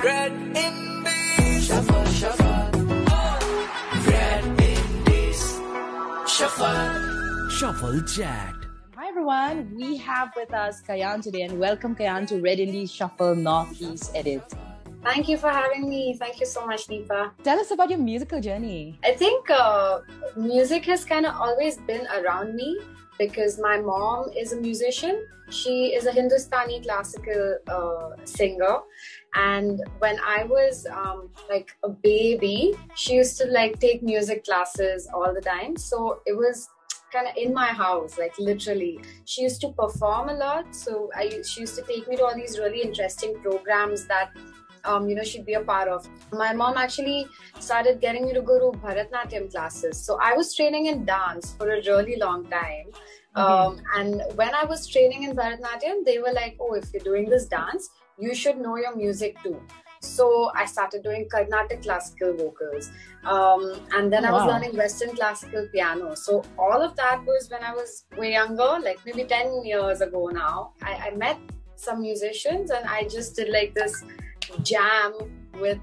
Red Indies. Shuffle, shuffle. Red Indies. Shuffle. Shuffle chat. Hi everyone, we have with us Kayan today, and welcome Kayan to Red Indies Shuffle Northeast Edit. Thank you for having me. Thank you so much, Deepa. Tell us about your musical journey. I think music has kind of always been around me because my mom is a musician. She is a Hindustani classical singer. And when I was like a baby, she used to like take music classes all the time. So it was kind of in my house, like literally. She used to perform a lot. So she used to take me to all these really interesting programs that she'd be a part of. My mom actually started getting me to go to Bharatnatyam classes. So I was training in dance for a really long time. And when I was training in Bharatnatyam, they were like, oh, if you're doing this dance, you should know your music too. So I started doing Carnatic classical vocals. And then I was learning Western classical piano. So all of that was when I was way younger, like maybe 10 years ago now. I met some musicians and I just did like this jam with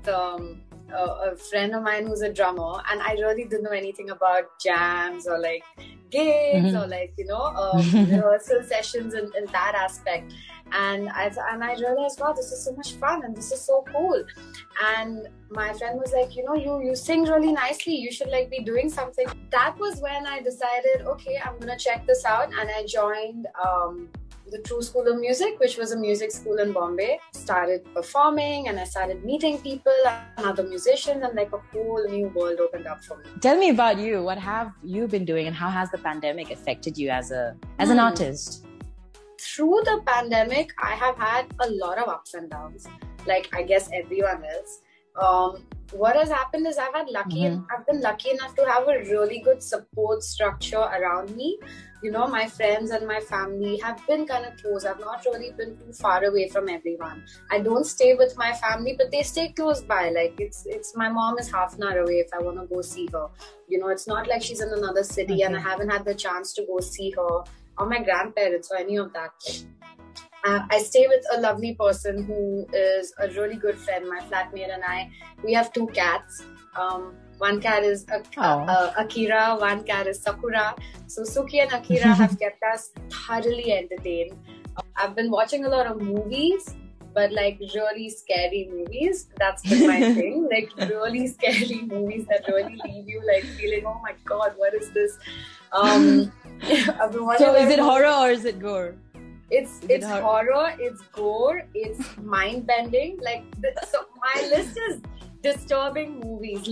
a friend of mine who's a drummer, and I really didn't know anything about jams or like gigs or like rehearsal sessions in that aspect. And I realized, wow, this is so much fun and this is so cool. And my friend was like, you sing really nicely, you should like be doing something. That was when I decided, okay, I'm gonna check this out, and I joined the True School of Music, which was a music school in Bombay. Started performing and I started meeting people and other musicians, and like a whole new world opened up for me. Tell me about you. What have you been doing and how has the pandemic affected you as an artist? Through the pandemic, I have had a lot of ups and downs, like I guess everyone else. What has happened is I've been lucky enough to have a really good support structure around me. My friends and my family have been kind of close. I've not really been too far away from everyone. I don't stay with my family, but they stay close by. Like it's my mom is half an hour away if I want to go see her. It's not like she's in another city and I haven't had the chance to go see her or my grandparents or any of that. I stay with a lovely person who is a really good friend, my flatmate, and we have 2 cats. One cat is Akira, one cat is Sakura. So Suki and Akira have kept us thoroughly entertained. I've been watching a lot of movies, but like really scary movies. That's been my thing. Like really scary movies that really leave you like feeling, oh my God, what is this? I've been watching. So is it horror or is it gore? It's horror, it's gore, it's mind-bending. So my list is disturbing movies,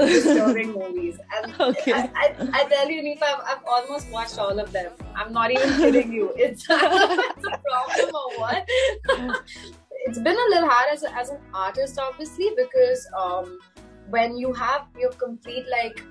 And I tell you, Neepa, I've almost watched all of them. I'm not even kidding you. It's a problem or what? It's been a little hard as an artist, obviously, because when you have your complete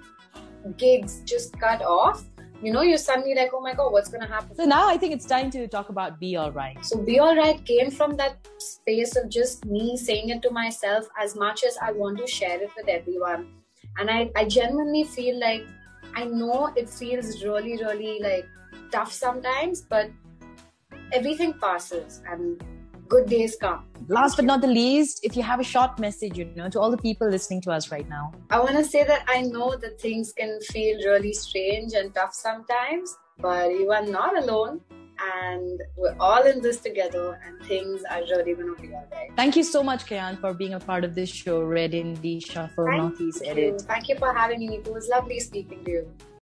gigs just cut off, you're suddenly like, oh my God, what's going to happen? So now I think it's time to talk about Be Alright. So Be Alright came from that space of just me saying it to myself as much as I want to share it with everyone. And I genuinely feel like, I know it feels really, really tough sometimes, but everything passes and good days come. Last but not the least, if you have a short message, to all the people listening to us right now. I want to say that I know that things can feel really strange and tough sometimes, but you are not alone and we're all in this together and things are really going to be all right. Thank you so much, Kayan, for being a part of this show, Red Indies Shuffle Northeast Edit. Thank you for having me. It was lovely speaking to you.